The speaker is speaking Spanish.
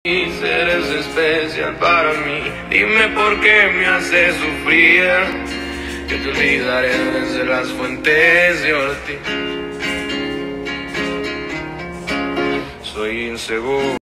Y eres especial para mí. Dime por qué me haces sufrir. Que te olvidaré desde las fuentes de Ortiz. Soy inseguro.